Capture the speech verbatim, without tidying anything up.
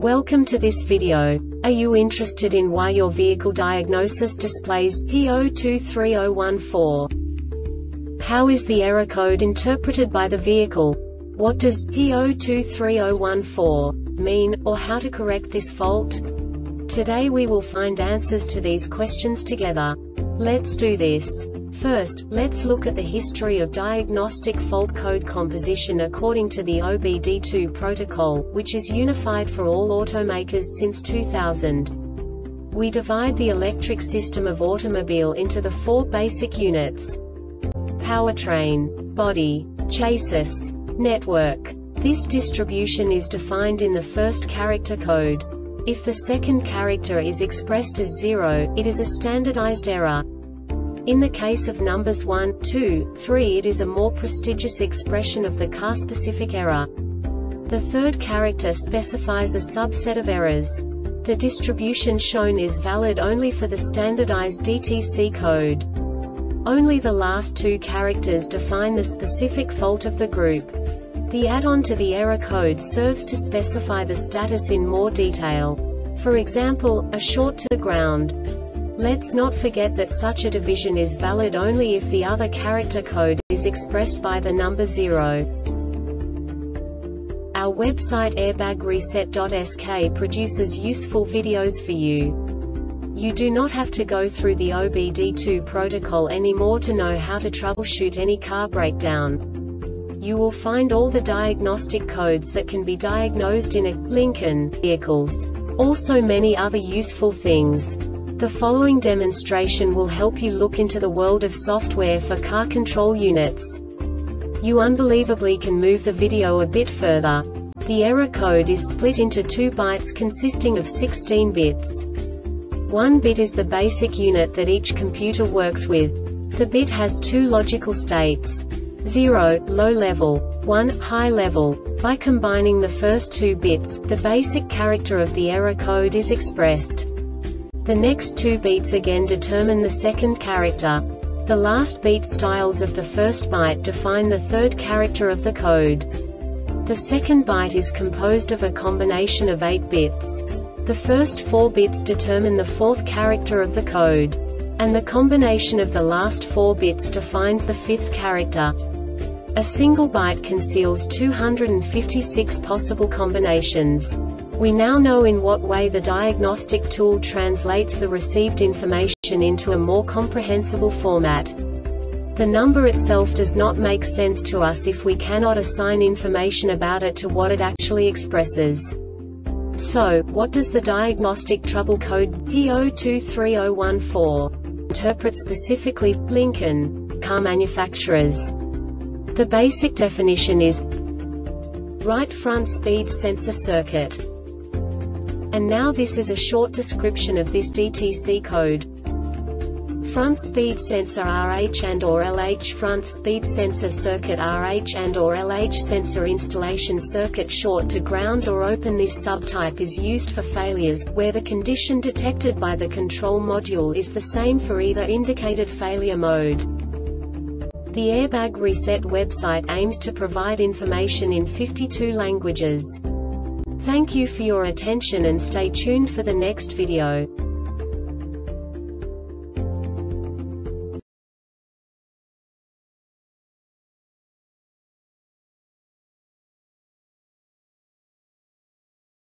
Welcome to this video. Are you interested in why your vehicle diagnosis displays P zero two three zero one four? How is the error code interpreted by the vehicle? What does P zero two three zero one four mean, or how to correct this fault? Today we will find answers to these questions together. Let's do this. First, let's look at the history of diagnostic fault code composition according to the O B D two protocol, which is unified for all automakers since two thousand. We divide the electric system of automobile into the four basic units: powertrain, body, chassis, network. This distribution is defined in the first character code. If the second character is expressed as zero, it is a standardized error. In the case of numbers one, two, three, it is a more prestigious expression of the car-specific error. The third character specifies a subset of errors. The distribution shown is valid only for the standardized D T C code. Only the last two characters define the specific fault of the group. The add-on to the error code serves to specify the status in more detail. For example, a short to the ground. Let's not forget that such a division is valid only if the other character code is expressed by the number zero. Our website airbag reset dot S K produces useful videos for you. You do not have to go through the O B D two protocol anymore to know how to troubleshoot any car breakdown. You will find all the diagnostic codes that can be diagnosed in a Lincoln vehicles. Also many other useful things. The following demonstration will help you look into the world of software for car control units. You unbelievably can move the video a bit further. The error code is split into two bytes consisting of sixteen bits. One bit is the basic unit that each computer works with. The bit has two logical states: zero, low level, one, high level. By combining the first two bits, the basic character of the error code is expressed. The next two beats again determine the second character. The last beat styles of the first byte define the third character of the code. The second byte is composed of a combination of eight bits. The first four bits determine the fourth character of the code. And the combination of the last four bits defines the fifth character. A single byte conceals two hundred fifty-six possible combinations. We now know in what way the diagnostic tool translates the received information into a more comprehensible format. The number itself does not make sense to us if we cannot assign information about it to what it actually expresses. So, what does the diagnostic trouble code P zero two three zero one four interpret specifically for Lincoln car manufacturers? The basic definition is right front speed sensor circuit. And now this is a short description of this D T C code. Front speed sensor R H and or L H front speed sensor circuit R H and or L H sensor installation circuit short to ground or open. This subtype is used for failures, where the condition detected by the control module is the same for either indicated failure mode. The Airbag Reset website aims to provide information in fifty-two languages. Thank you for your attention and stay tuned for the next video.